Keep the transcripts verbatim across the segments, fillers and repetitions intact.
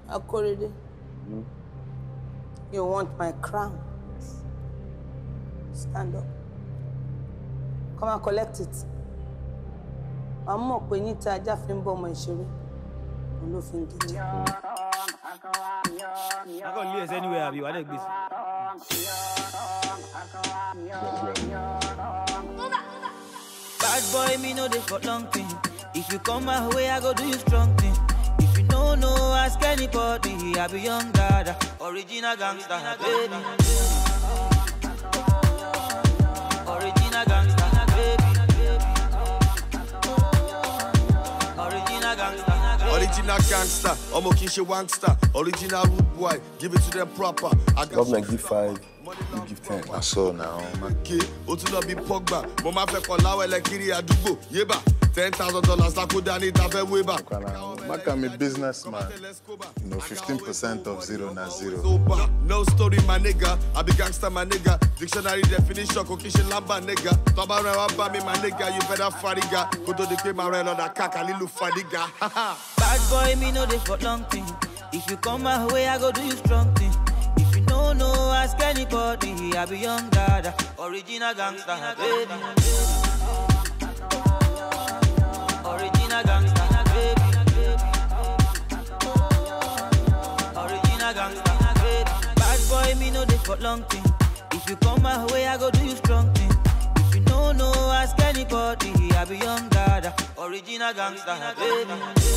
Akorede, mm-hmm. You want my crown? Stand up. Come and collect it. I'm more penita aja fimbo mo isere. No fingidi. I can't lose anywhere have you. I like this. Bad boy, me know this for long thing. If you come my way, I go do you strong thing. If you don't know, ask anybody. I be young dada, original gangster, baby. Original gangster, baby. Original gangster. Original gangster, Omo Kinshe Wangster, original root boy, give it to them proper. I Government give five, you give ten. I saw now. Okay, Otuno be Pogba, Mama Feko Lawe Lekiri Adubo, Yeba, ten thousand dollars, I could need to have Weber. Mark, I'm a businessman. You know, fifteen percent of zero na zero. No story, my nigga. I be gangster, my nigga. Dictionary definition, Kokishin Lamba, nigga. Toba Rewa me, my nigga. You better fadiga. Go to the game, I ran on that cack, a little fadiga. Bad boy, me know this for long thing. If you come my way, I go do you strong thing. If you don't know, ask anybody. I be young dada, original gangster, baby. Original gangster, baby. Original gangster, baby. Bad boy, me know this for long thing. If you come my way, I go do you strong thing. If you don't know, ask anybody. I be young dada, original gangster, baby.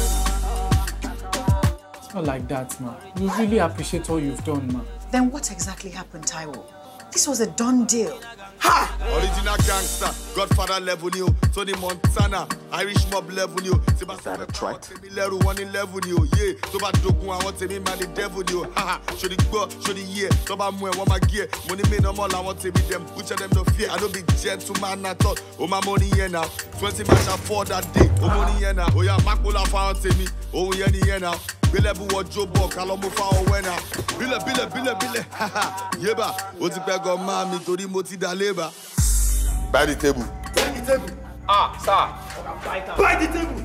It's not like that, man. We really appreciate all you've done, man. Then what exactly happened, Taiwo? This was a done deal. Ha! Original gangster, Godfather level new, Tony Montana, Irish mob level new. Is that a threat? One in level new, yeah. So bad dogu, I want to be man the devil new. Ha ha! Show the go, show the year. So bad mwe, want my gear. Money me no more, I want to be them. Butcher them no fear. I don't be gentleman at all. Oh my money here now. Twenty match for that day. Oh money here now. Oh yeah, Makola found to me. Oh yeah, here now. Bile bu wajobo, kalomo fa owena. Bile bile bile bile, haha. Yeba, oti pe go ma mi tori mo ti da leba. Buy the table. Buy the table. Ah, sir. Buy the table.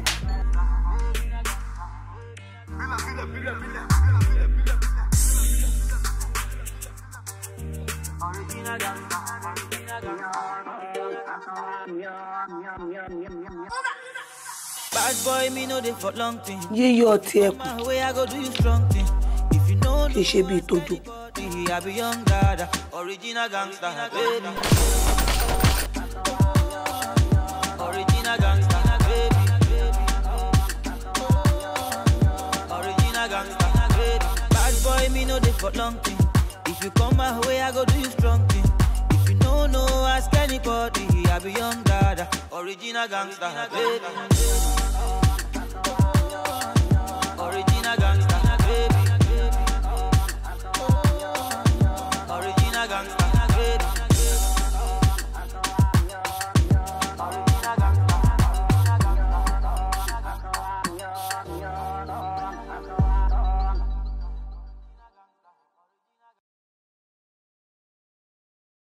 Bile bile bile bile. Original gangster, original gangster. Bad boy, me know they for long thing. Yeah, you're tear. My way, I go do you strong thing. If you know they should be to do. I be young dada, original gangster, baby. Original gangster, baby. Original gangster, baby. Bad boy, me know they for long thing. If you come my way, I go do you strong thing. If you know, no, ask anybody. I be young dada, original gangster, baby.